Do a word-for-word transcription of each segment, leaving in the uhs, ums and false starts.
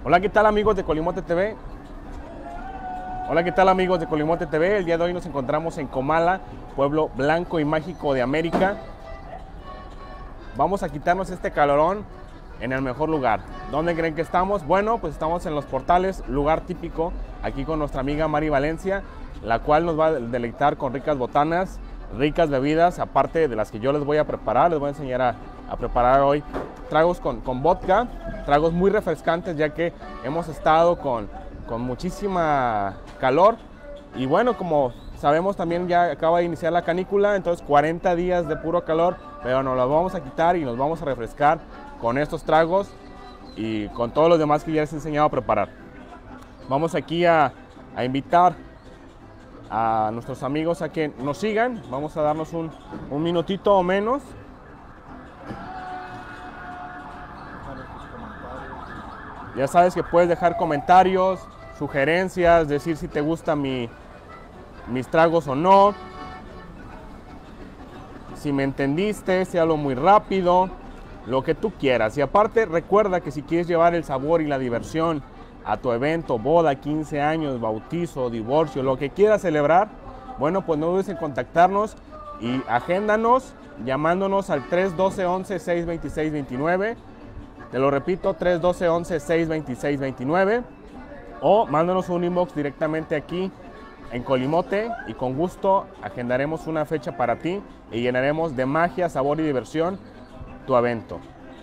Hola, ¿qué tal amigos de Colimote T V? Hola, ¿qué tal amigos de Colimote T V? El día de hoy nos encontramos en Comala, pueblo blanco y mágico de América. Vamos a quitarnos este calorón en el mejor lugar. ¿Dónde creen que estamos? Bueno, pues estamos en Los Portales, lugar típico, aquí con nuestra amiga Mari Valencia, la cual nos va a deleitar con ricas botanas, ricas bebidas, aparte de las que yo les voy a preparar. Les voy a enseñar a, a preparar hoy tragos con, con vodka, tragos muy refrescantes, ya que hemos estado con, con muchísima calor. Y bueno, como sabemos, también ya acaba de iniciar la canícula, entonces cuarenta días de puro calor, pero nos los vamos a quitar y nos vamos a refrescar con estos tragos y con todos los demás que ya les he enseñado a preparar. Vamos aquí a, a invitar a nuestros amigos a que nos sigan. Vamos a darnos un, un minutito o menos. Ya sabes que puedes dejar comentarios, sugerencias, decir si te gusta mi, mis tragos o no, si me entendiste, si hablo muy rápido, lo que tú quieras. Y aparte recuerda que si quieres llevar el sabor y la diversión a tu evento, boda, quince años, bautizo, divorcio, lo que quieras celebrar, bueno, pues no dudes en contactarnos y agéndanos llamándonos al tres uno dos, once, seis veintiséis veintinueve. Te lo repito, tres uno dos, once, seis veintiséis veintinueve. O mándanos un inbox directamente aquí en Colimote y con gusto agendaremos una fecha para ti y llenaremos de magia, sabor y diversión tu evento.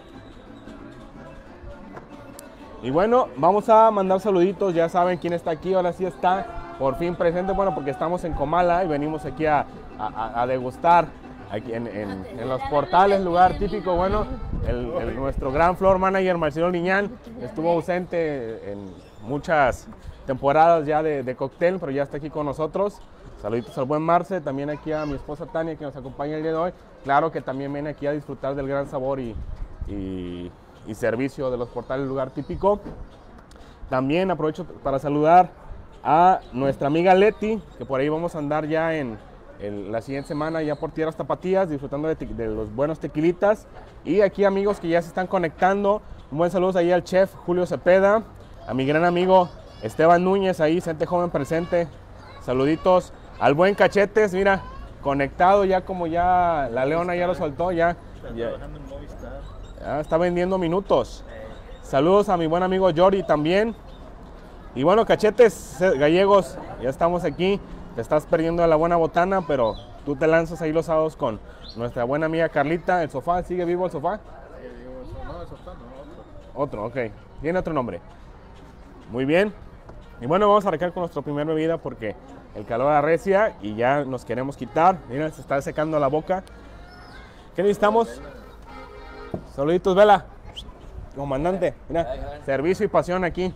Y bueno, vamos a mandar saluditos. Ya saben quién está aquí, ahora sí está por fin presente. Bueno, porque estamos en Comala y venimos aquí a, a, a degustar aquí en, en, en Los Portales, lugar típico. Bueno, el, el, nuestro gran floor manager Marcelo Liñán estuvo ausente en muchas temporadas ya de, de cóctel, pero ya está aquí con nosotros. Saluditos al buen Marce, también aquí a mi esposa Tania, que nos acompaña el día de hoy. Claro que también viene aquí a disfrutar del gran sabor y, y, y servicio de Los Portales, lugar típico. También aprovecho para saludar a nuestra amiga Leti, que por ahí vamos a andar ya en, en la siguiente semana, ya por tierras tapatías, disfrutando de, de los buenos tequilitas. Y aquí amigos que ya se están conectando, un buen saludo ahí al chef Julio Cepeda, a mi gran amigo Esteban Núñez, ahí, gente joven presente. Saluditos al buen Cachetes, mira, conectado ya, como ya la Leona ya lo soltó, ya, ya, ya está vendiendo minutos. Saludos a mi buen amigo Jordi también. Y bueno, Cachetes gallegos, ya estamos aquí. Te estás perdiendo de la buena botana, pero tú te lanzas ahí los sábados con nuestra buena amiga Carlita. ¿El sofá sigue vivo, el sofá? Sigue vivo, no, el sofá no, otro. Otro, ok. Tiene otro nombre. Muy bien. Y bueno, vamos a arrancar con nuestra primera bebida porque el calor arrecia y ya nos queremos quitar. Miren, se está secando la boca. ¿Qué necesitamos? Saluditos, Vela. Comandante, mira, servicio y pasión aquí.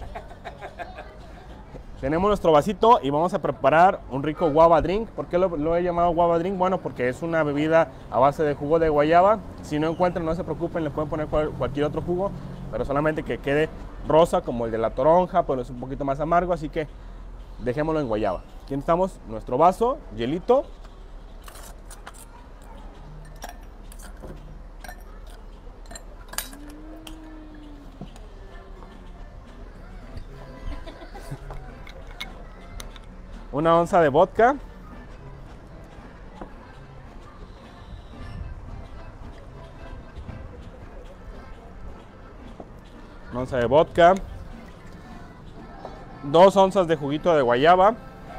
Tenemos nuestro vasito y vamos a preparar un rico guava drink. ¿Por qué lo, lo he llamado guava drink? Bueno, porque es una bebida a base de jugo de guayaba. Si no encuentran, no se preocupen, le pueden poner cual, cualquier otro jugo, pero solamente que quede rosa como el de la toronja, pero es un poquito más amargo, así que dejémoslo en guayaba. Aquí estamos, nuestro vaso, hielito. Una onza de vodka. Una onza de vodka. Dos onzas de juguito de guayaba.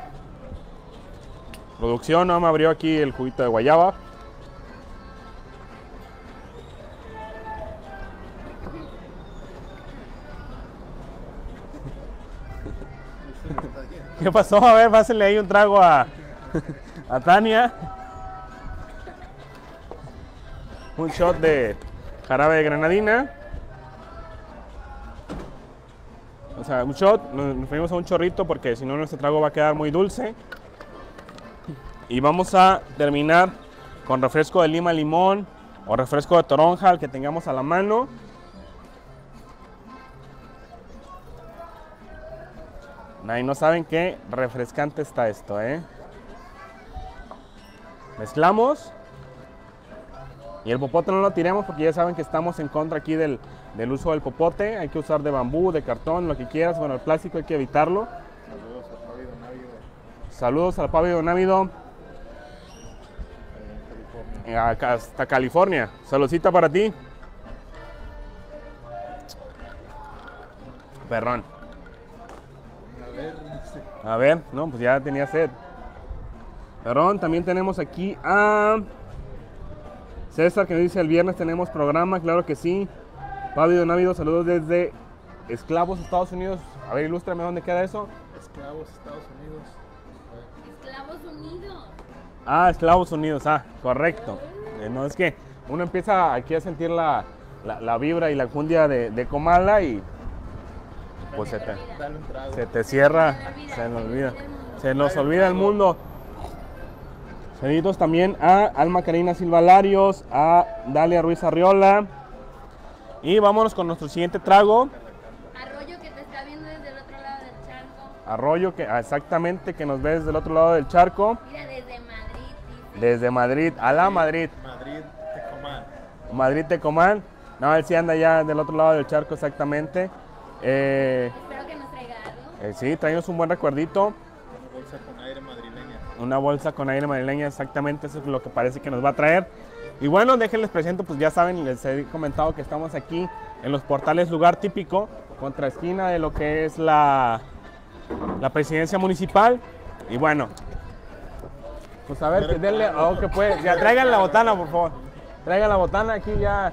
Producción no me abrió aquí el juguito de guayaba. ¿Qué pasó? A ver, pásenle ahí un trago a, a Tania. Un shot de jarabe de granadina. O sea, un shot, nos fuimos a un chorrito porque si no nuestro trago va a quedar muy dulce. Y vamos a terminar con refresco de lima limón o refresco de toronja, el que tengamos a la mano. Ay, no saben qué refrescante está esto, ¿eh? Mezclamos Y el popote no lo tiremos porque ya saben que estamos en contra aquí del, del uso del popote. Hay que usar de bambú, de cartón, lo que quieras. Bueno, el plástico hay que evitarlo. Saludos al Pavi Don Ávido. Saludos al Pavi Don Ávido. Acá hasta California. Saludcita para ti. Perrón. A ver, dice. A ver, no, pues ya tenía sed. Perrón, también tenemos aquí a César que nos dice el viernes tenemos programa, claro que sí. Pavi Don Ávido, saludos desde Esclavos, Estados Unidos. A ver, ilústrame dónde queda eso. Esclavos, Estados Unidos. Esclavos Unidos. Ah, Esclavos Unidos, ah, correcto. Eh, no, es que uno empieza aquí a sentir la, la, la vibra y la cundia de, de Comala y pues se te, Dale un trago. se te cierra, se nos olvida, se nos olvida el mundo. Saluditos también a Alma Karina Silva Larios, a Dalia Ruiz Arriola. Y vámonos con nuestro siguiente trago. Arroyo que te está viendo desde el otro lado del charco. Arroyo, que ah, exactamente, que nos ve desde el otro lado del charco. Mira, desde Madrid. Dice. Desde Madrid, a la Madrid. Madrid, Tecomán. Madrid Tecomán. No, él sí anda ya del otro lado del charco, exactamente. Eh, Espero que nos traiga algo. eh, sí, traemos un buen recuerdito. Una bolsa con aire madrileña. Una bolsa con aire madrileña, exactamente, eso es lo que parece que nos va a traer. Y bueno, déjenles presento, pues ya saben, les he comentado que estamos aquí en los portales Lugar Típico, contra esquina de lo que es la, la presidencia municipal. Y bueno, pues a ver, que denle, oh, que puede, ya traigan la botana, por favor. Traigan la botana aquí ya.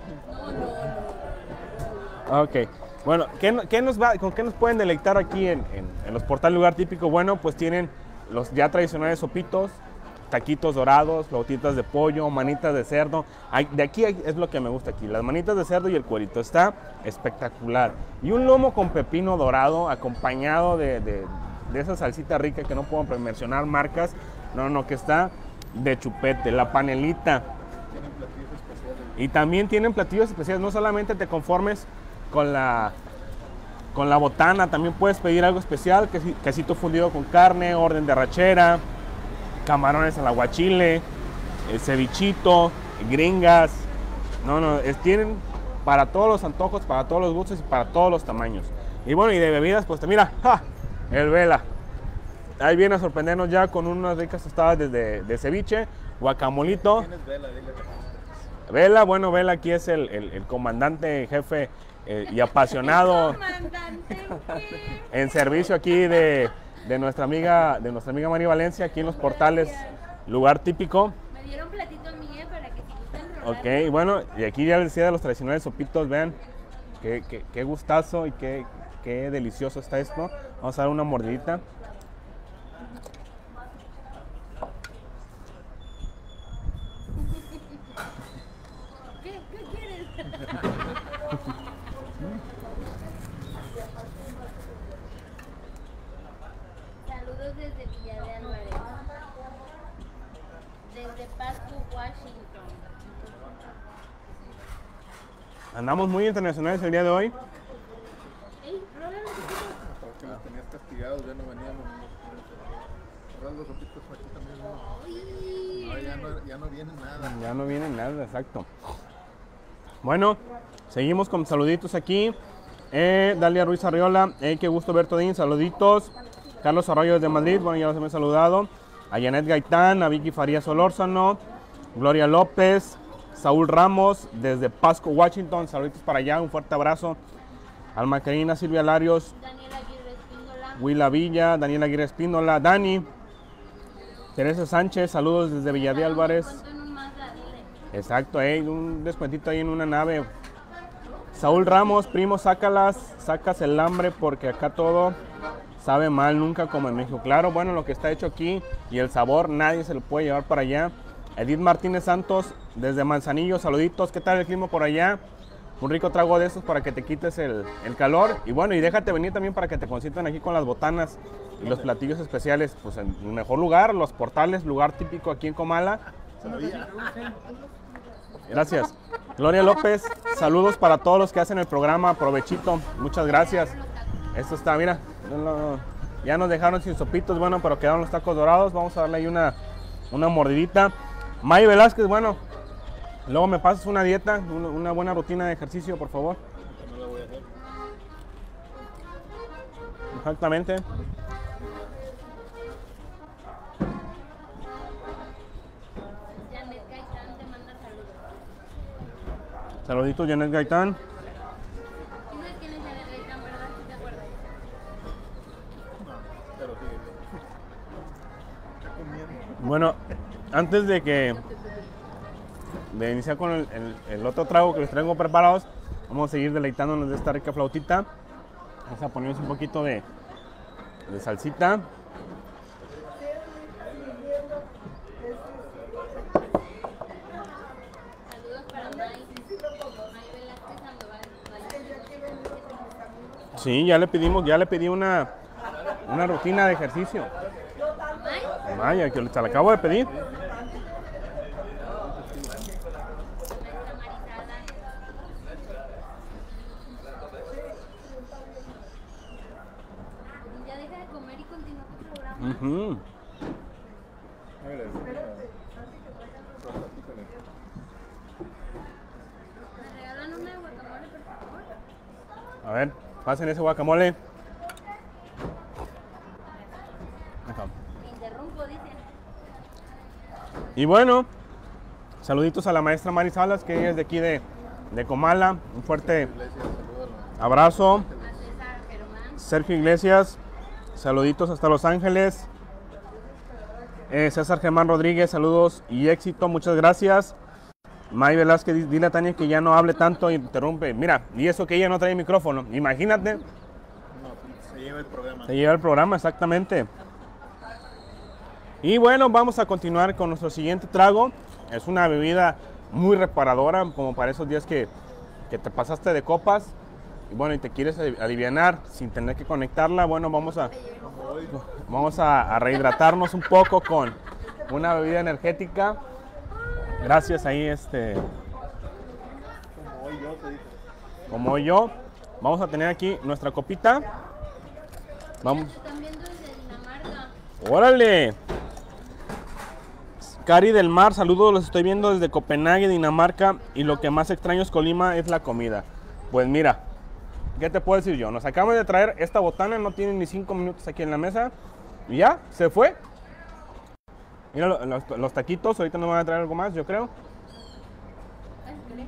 Ok, bueno, ¿qué, qué nos va, ¿con qué nos pueden deleitar aquí en, en, en los portales Lugar Típico? Bueno, pues tienen los ya tradicionales sopitos, taquitos dorados, flautitas de pollo, manitas de cerdo. Hay, de aquí hay, es lo que me gusta aquí, las manitas de cerdo y el cuerito, está espectacular. Y un lomo con pepino dorado acompañado de, de, de esa salsita rica que no puedo mencionar marcas, no, no, que está de chupete, la panelita. Tienen platillos especiales. Y también tienen platillos especiales, no solamente te conformes con la, con la botana, también puedes pedir algo especial, quesi- quesito fundido con carne, orden de arrachera, camarones al aguachile, el cevichito, gringas. No, no, es, tienen para todos los antojos, para todos los gustos y para todos los tamaños. Y bueno, y de bebidas, pues mira, ¡ja! El Vela. Ahí viene a sorprendernos ya con unas ricas tostadas de, de, de ceviche, guacamolito. Tienes vela, dile. Vela, bueno, Vela aquí es el, el, el comandante, jefe eh, y apasionado Comandante, ¿qué? en servicio aquí de, de nuestra amiga de nuestra amiga María Valencia, aquí en los portales Lugar Típico. Me dieron platito a mí, eh, para que si gustan rolar. Ok, y bueno, y aquí ya les decía de los tradicionales sopitos, vean qué, qué, qué gustazo y qué, qué delicioso está esto. Vamos a dar una mordidita. ¿Qué? ¿Qué quieres? Saludos desde Villa de Álvarez. Desde Pasco, Washington. Andamos muy internacionales el día de hoy. Ey, rólalo. Porque los tenías castigados, ya no veníamos. Cerrar los sopitos aquí también. ¿No? Uy, No, ya no, ya no viene nada. Ya no viene nada, exacto. Bueno, seguimos con saluditos aquí. Eh, Dalia Ruiz Arriola, eh, qué gusto ver Todín, saluditos. Carlos Arroyo desde Madrid, bueno, ya los hemos saludado. A Janet Gaitán, a Vicky Farías Solórzano, Gloria López, Saúl Ramos desde Pasco, Washington, saluditos para allá, un fuerte abrazo. Alma Karina Silvia Larios, Daniela Aguirre Espíndola. Willa Villa, Daniela Aguirre Espíndola, Dani, Teresa Sánchez, saludos desde Villa de Álvarez. Descuento en un Mazda, dile. Exacto, eh, un descuentito ahí en una nave. Saúl Ramos, primo, sácalas, sacas el hambre porque acá todo sabe mal, nunca como en México. Claro, bueno, lo que está hecho aquí y el sabor nadie se lo puede llevar para allá. Edith Martínez Santos, desde Manzanillo, saluditos, ¿qué tal el clima por allá? Un rico trago de esos para que te quites el, el calor. Y bueno, y déjate venir también para que te consientan aquí con las botanas y los platillos especiales. Pues en el mejor lugar, los portales, Lugar Típico aquí en Comala. Sabía. Gracias. Gloria López, saludos para todos los que hacen el programa, provechito, muchas gracias. Esto está, mira, no, no, ya nos dejaron sin sopitos, bueno, pero quedaron los tacos dorados, vamos a darle ahí una, una mordidita. May Velázquez, bueno, Luego me pasas una dieta, una, una buena rutina de ejercicio, por favor. No la voy a hacer. Exactamente. Janet Gaitán te manda saludos. Saluditos, Janet Gaitán. ¿Y sabes quién es Janet Gaitán, verdad? ¿Sí te acuerdas? No, pero sigue. Está comiendo. Bueno, antes de que de iniciar con el, el- el otro trago que les traigo preparados, vamos a seguir deleitándonos de esta rica flautita. Vamos a ponernos un poquito de, de salsita. Saludos para May. May Velázquez Sandoval. Sí, ya le pedimos, ya le pedí una, una rutina de ejercicio. May. Vaya, que se la acabo de pedir. Maestra Marisada. Ya deja de comer y continúa tu programa. Ujú. A ver, ¿Me regalan una de guacamole, por favor? A ver, pasen ese guacamole. Acá. Me interrumpo, dice. Y bueno, saluditos a la maestra Mari Salas, que ella es de aquí de, de Comala. Un fuerte Iglesias, saludos a abrazo. A César Germán. Sergio Iglesias, saluditos hasta Los Ángeles. Eh, César Germán Rodríguez, saludos y éxito, muchas gracias. May Velázquez, di- dile a Tania que ya no hable tanto y interrumpe. Mira, y eso que ella no trae micrófono. Imagínate, No, se lleva el programa. se lleva el programa, exactamente. Y bueno, vamos a continuar con nuestro siguiente trago. Es una bebida muy reparadora, como para esos días que, que te pasaste de copas. Y bueno, y te quieres ali- alivianar sin tener que conectarla. Bueno, vamos a, Como hoy, vamos a, a rehidratarnos un poco con una bebida energética. Gracias ahí, este, como hoy yo te dije. como yo. Vamos a tener aquí nuestra copita. Vamos. Te están viendo desde Dinamarca. ¡Órale! Cari del Mar, saludos, los estoy viendo desde Copenhague, Dinamarca. Y lo que más extraño es Colima es la comida. Pues mira, ¿qué te puedo decir yo? Nos acabamos de traer esta botana, no tiene ni cinco minutos aquí en la mesa. Y ya, se fue. Mira lo- los, los taquitos, ahorita nos van a traer algo más, yo creo. Ay, ¿crees?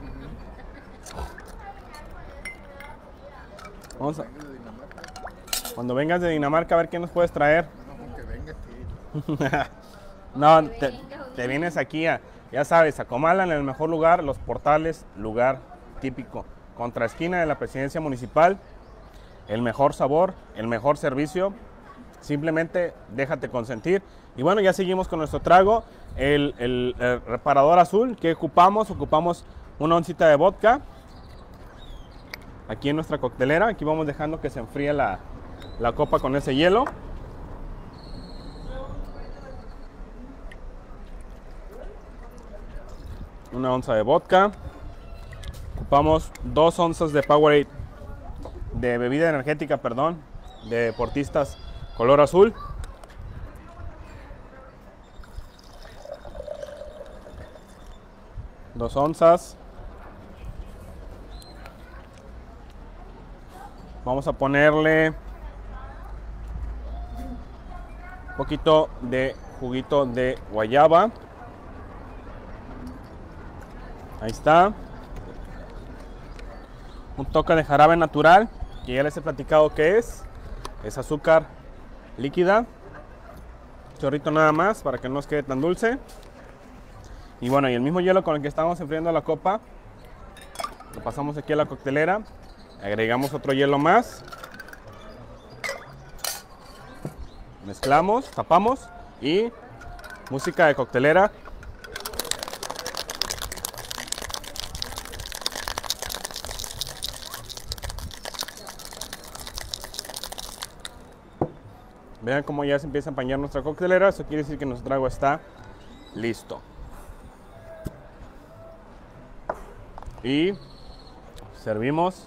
Vamos a- Vengo de Dinamarca. cuando vengas de Dinamarca a ver qué nos puedes traer. No, con que venga, sí. No, te, te vienes aquí a, ya sabes, a Comala, en el mejor lugar, Los Portales, lugar típico. Contra esquina de la presidencia municipal, el mejor sabor, el mejor servicio. Simplemente déjate consentir. Y bueno, ya seguimos con nuestro trago, el, el- el reparador azul que ocupamos. Ocupamos una oncita de vodka. Aquí en nuestra coctelera, aquí vamos dejando que se enfríe la, la copa con ese hielo. Una onza de vodka. Ocupamos dos onzas de Powerade, de bebida energética, perdón, de deportistas color azul. Dos onzas. Vamos a ponerle un poquito de juguito de guayaba. Ahí está. Un toque de jarabe natural, que ya les he platicado que es. Es azúcar líquida. Chorrito nada más para que no nos quede tan dulce. Y bueno, y el mismo hielo con el que estamos enfriando la copa, lo pasamos aquí a la coctelera. Agregamos otro hielo más. Mezclamos, tapamos y música de coctelera. Vean cómo ya se empieza a empañar nuestra coctelera. Eso quiere decir que nuestro trago está listo. Y servimos.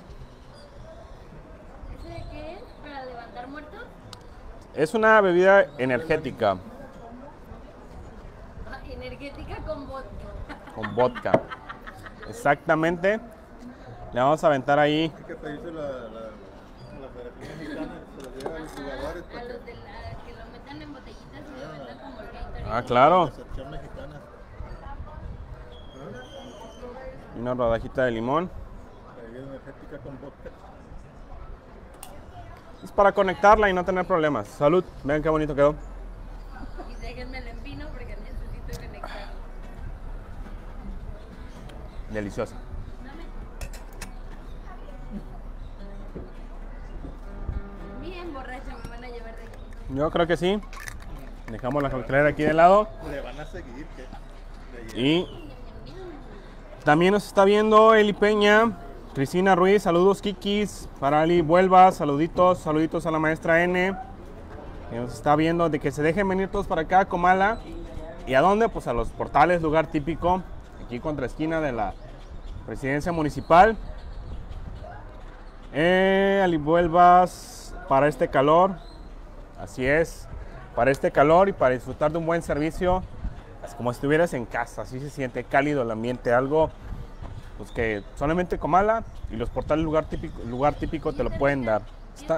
¿Ese de qué es? ¿Para levantar muertos? Es una bebida energética. Ah, energética con vodka. con vodka. Exactamente. Le vamos a aventar ahí. Hay que pedirse la, la, la Federación Mexicana, se lo lleva a los jugadores. A los de la que lo metan en botellitas y lo vendan como el Gatorade. Ah, claro. La selección mexicana. Y una rodajita de limón. La bebida energética con vodka. Es para conectarla y no tener problemas. Salud. Vean qué bonito quedó. Y déjenme el empino porque necesito conectarlo. Deliciosa. Bien borracha me van a llevar de aquí. Yo creo que sí. Dejamos la coctelera aquí de lado. Le van a seguir. ¿Qué? Y también nos está viendo Eli Peña, Cristina Ruiz, saludos Kikis, Parali Vuelva, saluditos, saluditos a la maestra N, que nos está viendo, de que se dejen venir todos para acá a Comala. ¿Y a dónde? Pues a los Portales, lugar típico, aquí contra esquina de la Presidencia Municipal. Eh, Ali Vuelvas, para este calor, así es, para este calor y para disfrutar de un buen servicio. Es como si estuvieras en casa, así se siente cálido el ambiente, algo pues que solamente Comala y los Portales lugar típico, lugar típico te lo pueden dar. Está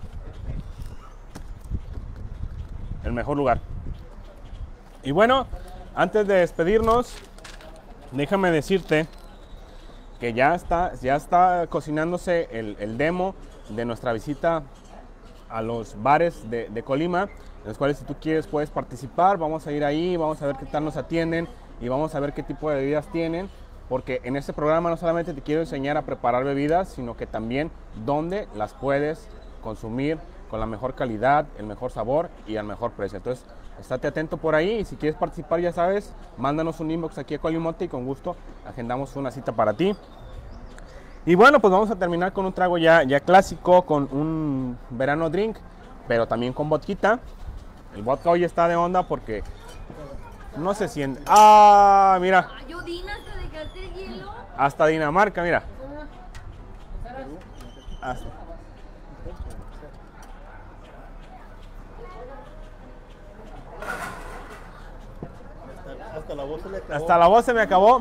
el mejor lugar. Y bueno, antes de despedirnos, déjame decirte que ya está, ya está cocinándose el, el demo de nuestra visita a los bares de, de Colima, en los cuales si tú quieres puedes participar. Vamos a ir ahí, vamos a ver qué tal nos atienden y vamos a ver qué tipo de bebidas tienen, porque en este programa no solamente te quiero enseñar a preparar bebidas, sino que también dónde las puedes consumir con la mejor calidad, el mejor sabor y al mejor precio. Entonces, estate atento por ahí y si quieres participar, ya sabes, mándanos un inbox aquí a Colimote y con gusto agendamos una cita para ti. Y bueno, pues vamos a terminar con un trago ya, ya clásico, con un verano drink, pero también con vodka. El vodka hoy está de onda porque no se siente. ¡Ah! Mira, Ayudina, ¿te dejaste el hielo? hasta Dinamarca, mira. Hasta, Hasta la voz se le acabó. hasta la voz se me acabó.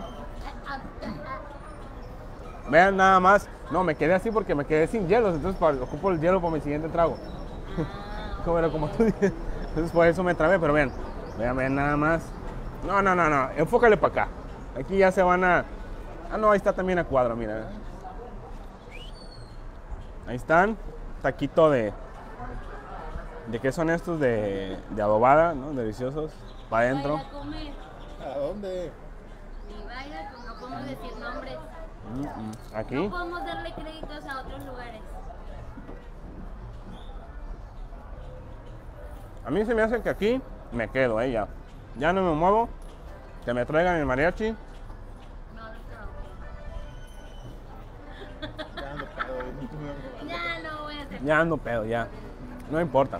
Vean nada más. No, me quedé así porque me quedé sin hielos, entonces para- ocupo el hielo para mi siguiente trago. Como, era como tú dices. Entonces por eso me trabé, pero vean, vean, vean nada más. No, no, no, no, enfócale para acá. Aquí ya se van a... Ah, no, ahí está también a cuadro, mira. Ahí están, taquito de... ¿De qué son estos? De, de adobada, ¿no? Deliciosos. Para adentro. Vaya a comer. ¿A dónde? Y vaya, pues no podemos decir nombres. Mm, mm. Aquí. No podemos darle créditos a otros lugares. A mí se me hace que aquí me quedo, ¿eh? Ya. Ya no me muevo. Que me traigan el mariachi. No, no creo. Ya ando pedo. Ya no voy a hacer. Ya ando pedo, ya. No importa.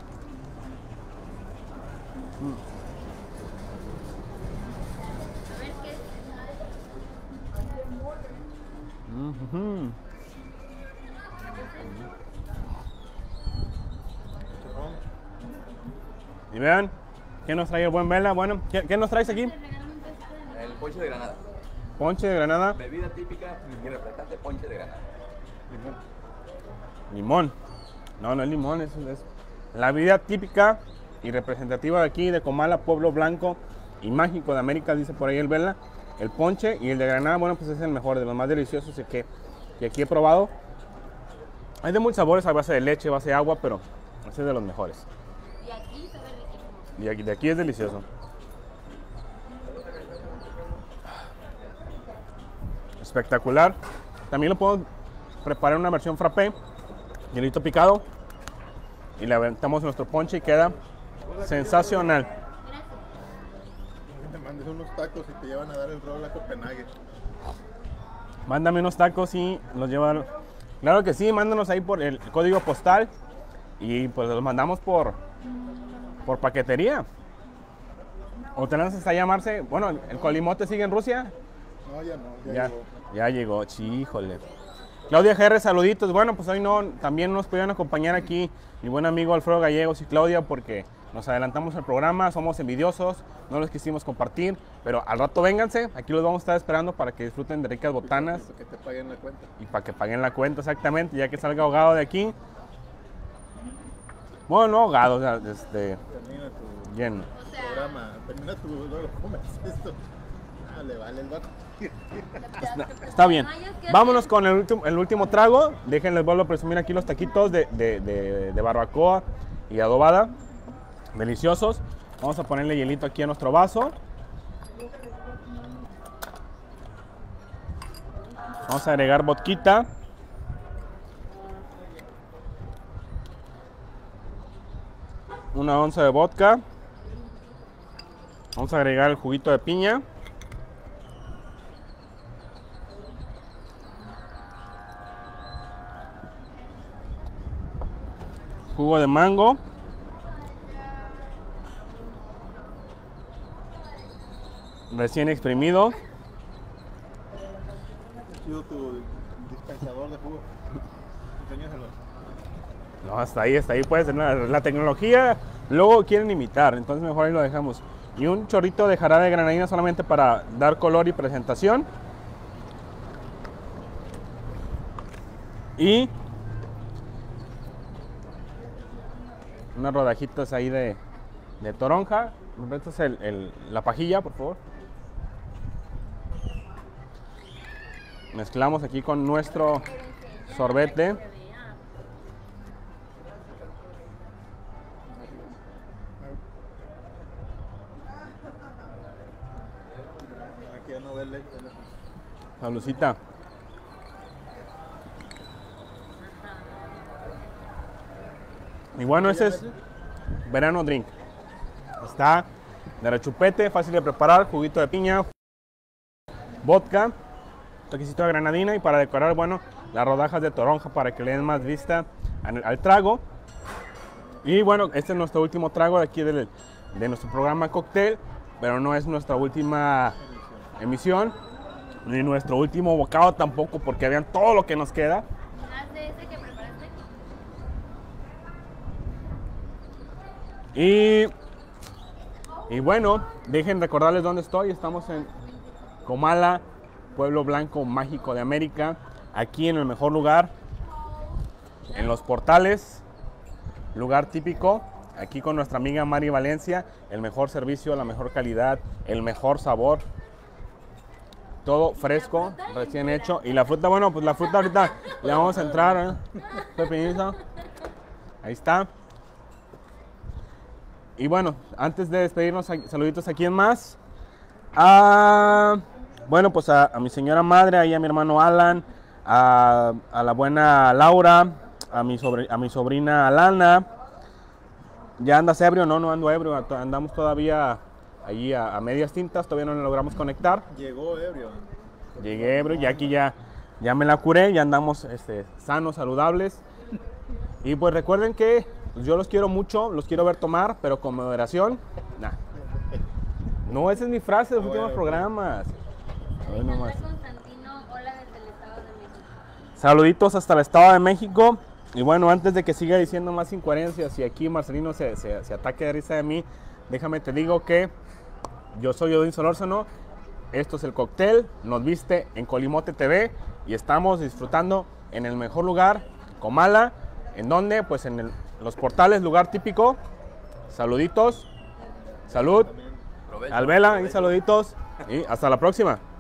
A ver qué. Ujú. Y vean, ¿qué nos trae el buen Vela? Bueno, ¿qué, qué nos traes aquí? Te regalan un pedacito de limón. El ponche de granada. Ponche de granada, Bebida típica y refrescante ponche de granada. limón. No, no es limón, es, es la bebida típica y representativa de aquí, de Comala, pueblo blanco y mágico de América, dice por ahí el Vela. El ponche y el de granada, bueno, pues es el mejor, de los más deliciosos que, que aquí he probado. Hay de muchos sabores, a base de leche, base de agua, pero ese es de los mejores. Y aquí sabe riquísimo. Y aquí, de aquí es delicioso. Espectacular. También lo puedo preparar en una versión frappé, hielito picado, y le aventamos nuestro ponche y queda sensacional. Gracias. Te mandes unos tacos y te llevan a dar el rol a Copenhague. Mándame unos tacos y los llevan. Claro que sí, mándanos ahí por el código postal y pues los mandamos por, por paquetería. O te lanzas a llamarse. Bueno, el colimote sigue en Rusia. No, ya no, ya, Ya, llegó. ya llegó, chíjole. Claudia G R, saluditos. Bueno, pues hoy no, también nos pudieron acompañar aquí mi buen amigo Alfredo Gallegos y Claudia, porque nos adelantamos el programa, somos envidiosos, no los quisimos compartir, pero al rato vénganse, aquí los vamos a estar esperando para que disfruten de ricas botanas. Para que te paguen la cuenta. Y para que paguen la cuenta, exactamente, ya que salga ahogado de aquí. Bueno, no ahogado, o sea, este, Termina tu lleno. O sea, programa, termina tu, no lo comes esto. Ah, le vale el vato. Está bien. Vámonos con el último, el último trago. Déjenles vuelvo a presumir aquí los taquitos de, de, de, de barbacoa y adobada. Deliciosos. Vamos a ponerle hielito aquí a nuestro vaso. Vamos a agregar vodquita. Una onza de vodka. Vamos a agregar el juguito de piña. Jugo de mango. Recién exprimido. Chido tu dispensador de jugo. Enséñaselo. No, hasta ahí, hasta ahí puede ser. La, la tecnología luego quieren imitar, entonces mejor ahí lo dejamos. Y un chorrito de jarabe de granadina solamente para dar color y presentación. Y unas rodajitas ahí de, de toronja. ¿Me prestas el, el, la pajilla, por favor? Mezclamos aquí con nuestro sorbete. Aquí ya no vele. Saludcita. Y bueno, ese es verano drink. Está de rechupete, fácil de preparar, juguito de piña, vodka, toquecito de granadina y para decorar, bueno, las rodajas de toronja para que le den más vista al, al trago. Y bueno, este es nuestro último trago de aquí del, de nuestro programa Cóctel, pero no es nuestra última emisión, ni nuestro último bocado tampoco, porque vean todo lo que nos queda. ¿Más de ese que preparaste? Y, y bueno, dejen recordarles dónde estoy. Estamos en Comala, pueblo blanco mágico de América, aquí en el mejor lugar, en Los Portales, lugar típico, aquí con nuestra amiga Mari Valencia, el mejor servicio, la mejor calidad, el mejor sabor, todo fresco, recién hecho. Y la fruta, bueno, pues la fruta ahorita le vamos a entrar, ¿eh? Pepinito, ahí está. Y bueno, antes de despedirnos, saluditos a quién más. A, bueno, pues a, a mi señora madre, ahí a mi hermano Alan, a, a la buena Laura, a mi, sobre, a mi sobrina Alana. ¿Ya andas ebrio? No, no ando ebrio, andamos todavía allí a, a medias tintas, todavía no nos logramos conectar. Llegó ebrio. Llegué ebrio, ya aquí ya, ya me la curé, ya andamos este, sanos, saludables. Y pues recuerden que yo los quiero mucho, los quiero ver tomar, pero con moderación. Nah. No, esa es mi frase de los últimos programas. Ay, no más. Constantino, hola desde el Estado de México. Saluditos hasta el Estado de México. Y bueno, antes de que siga diciendo más incoherencias y aquí Marcelino se, se, se ataque de risa de mí, déjame te digo que yo soy Odín Solórzano. Esto es el Cóctel, nos viste en Colimote T V y estamos disfrutando en el mejor lugar, Comala. ¿En donde? Pues en el, Los Portales, lugar típico. Saluditos. Salud. Provecho, Alvela, y provecho. saluditos. Y hasta la próxima.